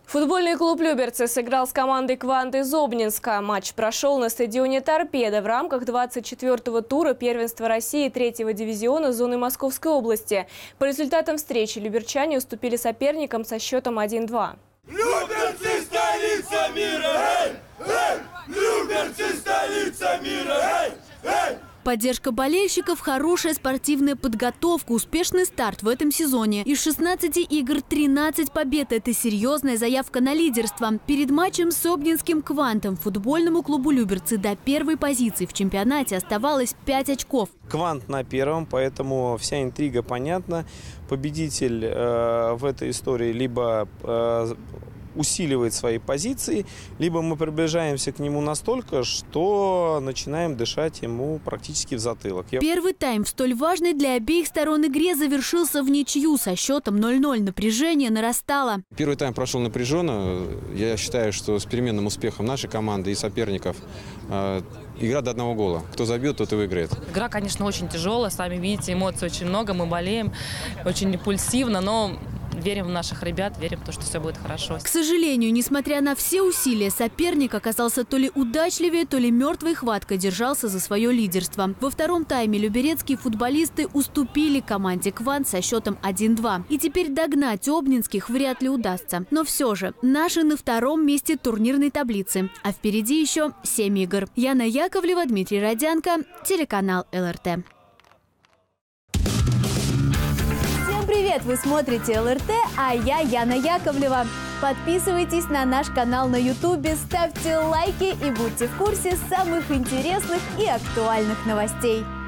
Футбольный клуб «Люберцы» сыграл с командой «Квант» из Обнинска. Матч прошел на стадионе «Торпедо» в рамках 24-го тура первенства России 3-го дивизиона зоны Московской области. По результатам встречи люберчане уступили соперникам со счетом 1-2. Люберцы – столица мира! Эй! Эй! Люберцы – столица мира! Эй! Эй! Поддержка болельщиков, хорошая спортивная подготовка, успешный старт в этом сезоне. Из 16 игр 13 побед – это серьезная заявка на лидерство. Перед матчем с Обнинским «Квантом» футбольному клубу «Люберцы» до первой позиции в чемпионате оставалось 5 очков. «Квант» на первом, поэтому вся интрига понятна. Победитель в этой истории либо усиливает свои позиции, либо мы приближаемся к нему настолько, что начинаем дышать ему практически в затылок. Первый тайм в столь важной для обеих сторон игре завершился в ничью со счетом 0-0. Напряжение нарастало. Первый тайм прошел напряженно. Я считаю, что с переменным успехом нашей команды и соперников игра до одного гола. Кто забьет, тот и выиграет. Игра, конечно, очень тяжелая. Сами видите, эмоций очень много. Мы болеем. Очень импульсивно, но верим в наших ребят, верим в то, что все будет хорошо. К сожалению, несмотря на все усилия, соперник оказался то ли удачливее, то ли мертвой хваткой держался за свое лидерство. Во втором тайме люберецкие футболисты уступили команде «Квант» со счетом 1-2. И теперь догнать обнинских вряд ли удастся. Но все же, наши на втором месте турнирной таблицы. А впереди еще 7 игр. Яна Яковлева, Дмитрий Родянко, телеканал ЛРТ. Привет! Вы смотрите ЛРТ, а я Яна Яковлева. Подписывайтесь на наш канал на Ютубе, ставьте лайки и будьте в курсе самых интересных и актуальных новостей.